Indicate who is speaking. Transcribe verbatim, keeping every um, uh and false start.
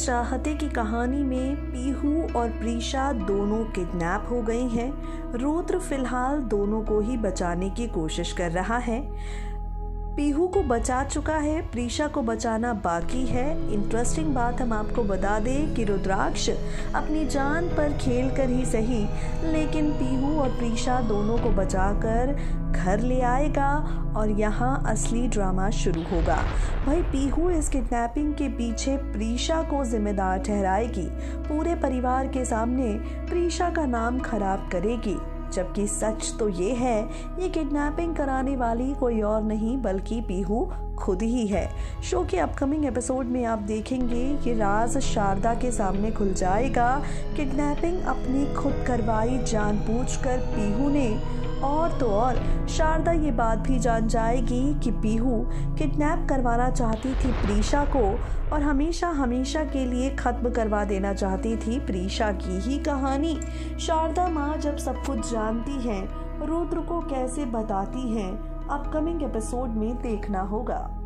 Speaker 1: चाहते की कहानी में पीहू और प्रीशा दोनों किडनैप हो गई हैं। रुद्र फिलहाल दोनों को ही बचाने की कोशिश कर रहा है। पीहू को बचा चुका है, प्रीशा को बचाना बाकी है। इंटरेस्टिंग बात हम आपको बता दें कि रुद्राक्ष अपनी जान पर खेल कर ही सही, लेकिन पीहू और प्रीशा दोनों को बचाकर घर ले आएगा और यहाँ असली ड्रामा शुरू होगा। भाई पीहू इस किडनैपिंग के पीछे प्रीशा को जिम्मेदार ठहराएगी, पूरे परिवार के सामने प्रीशा का नाम खराब करेगी, जबकि सच तो ये है ये किडनैपिंग कराने वाली कोई और नहीं बल्कि पीहू खुद ही है। शो के अपकमिंग एपिसोड में आप देखेंगे कि राज शारदा के सामने खुल जाएगा। किडनैपिंग अपनी खुद करवाई जानबूझकर पीहू ने, और तो और शारदा ये बात भी जान जाएगी कि पीहू किडनैप करवाना चाहती थी प्रीशा को और हमेशा हमेशा के लिए खत्म करवा देना चाहती थी प्रीशा की ही कहानी। शारदा माँ जब सब कुछ जानती हैं, रुद्र को कैसे बताती हैं, अपकमिंग एपिसोड में देखना होगा।